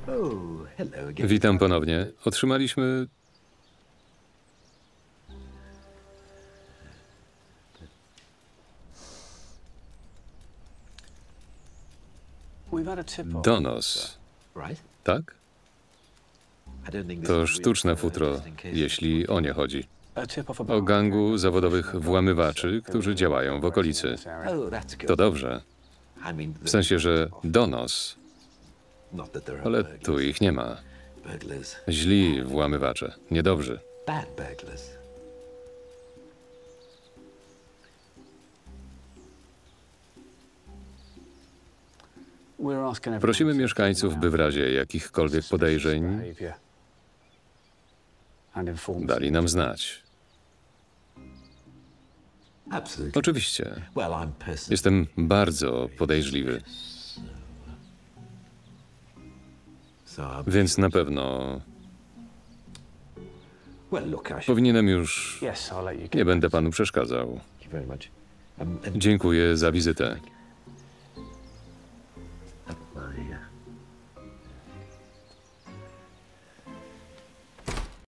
Witam ponownie. Otrzymaliśmy... donos. Tak? To sztuczne futro, jeśli o nie chodzi. O gangu zawodowych włamywaczy, którzy działają w okolicy. To dobrze. W sensie, że donos. Ale tu ich nie ma. Źli włamywacze. Niedobrzy. Prosimy mieszkańców, by w razie jakichkolwiek podejrzeń dali nam znać. Oczywiście. Jestem bardzo podejrzliwy. Więc na pewno powinienem już... Nie będę panu przeszkadzał. Dziękuję za wizytę.